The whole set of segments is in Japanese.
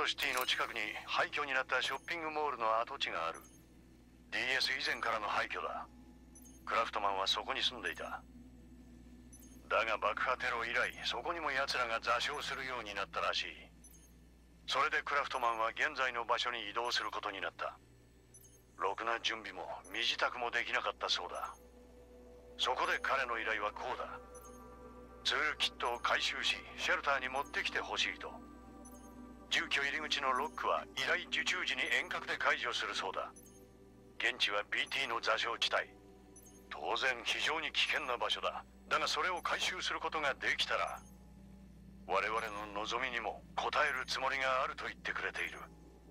シティの近くに廃墟になったショッピングモールの跡地がある。 DS 以前からの廃墟だ。クラフトマンはそこに住んでいた。だが爆破テロ以来、そこにも奴らが座礁するようになったらしい。それでクラフトマンは現在の場所に移動することになった。ろくな準備も身支度もできなかったそうだ。そこで彼の依頼はこうだ。ツールキットを回収し、シェルターに持ってきてほしいと。住居入り口のロックは依頼受注時に遠隔で解除するそうだ。現地は BT の座礁地帯。当然非常に危険な場所だ。だがそれを回収することができたら、我々の望みにも応えるつもりがあると言ってくれている。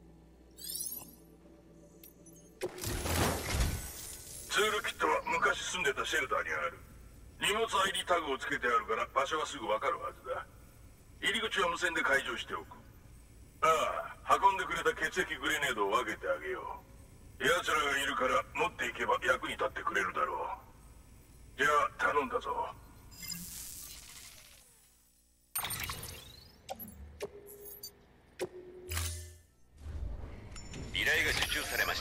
ツールキットは昔住んでたシェルターにある。荷物 ID タグをつけてあるから場所はすぐ分かるはずだ。入り口は無線で解除しておく。ああ、運んでくれた血液グレネードを分けてあげよう。奴らがいるから持っていけば役に立ってくれるだろう。じゃあ頼んだぞ。 依頼が受注されました。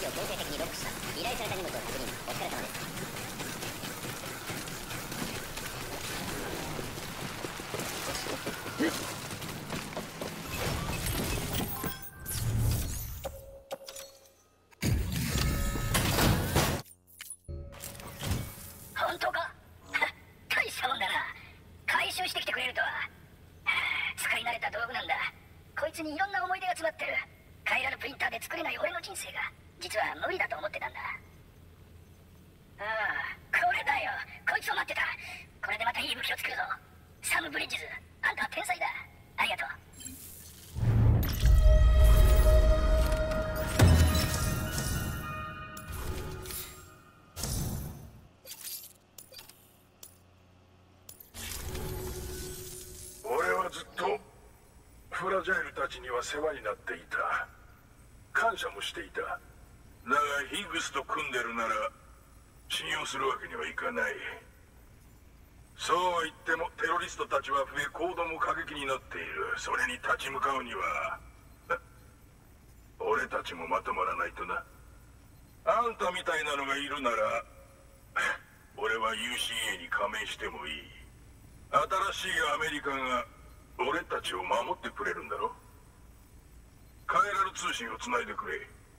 機を強制的にロックした。依頼された荷物を確認。お疲れ様です。 本当か？大したもんだな。回収してきてくれるとは。使い慣れた道具なんだ。こいつにいろんな思い出が詰まってる。カイラルプリンターで作れない俺の人生が実は無理だと思ってたんだ。ああ、これだよ。こいつを待ってた。これでまたいい武器を作るぞ。サム・ブリッジズ、あんたは天才だ。ありがとう。 俺はずっとフラジャイルたちには世話になっていた。感謝もしていた。だがヒグスと組んでるなら信用するわけにはいかない。そう言ってもテロリストたちは増え、行動も過激になっている。それに立ち向かうには俺たちもまとまらないとな。あんたみたいなのがいるなら俺は UCA に加盟してもいい。新しいアメリカが俺たちを守ってくれるんだろ。カイラル通信をつないでくれ。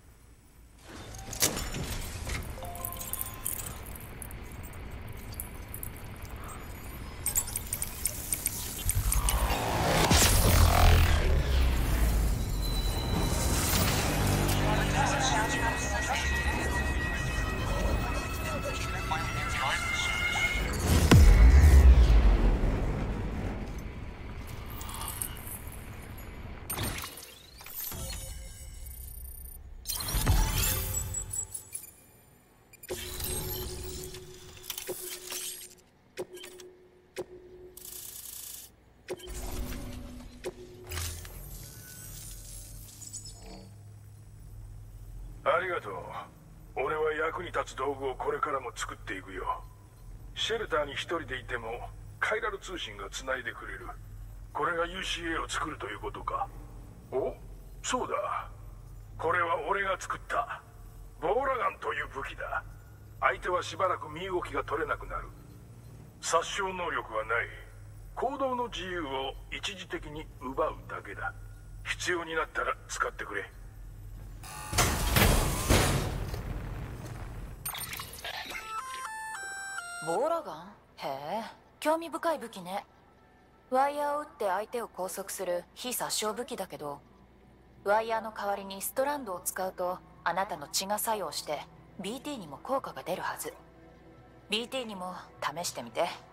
ありがとう。俺は役に立つ道具をこれからも作っていくよ。シェルターに一人でいてもカイラル通信がつないでくれる。これが UCA を作るということか。お、そうだ。これは俺が作ったボーラガンという武器だ。相手はしばらく身動きが取れなくなる。殺傷能力はない。行動の自由を一時的に奪うだけだ。必要になったら使ってくれ。 ボーラガン？へえ、興味深い武器ね。ワイヤーを撃って相手を拘束する非殺傷武器だけど、ワイヤーの代わりにストランドを使うとあなたの血が作用して BT にも効果が出るはず。BT にも試してみて。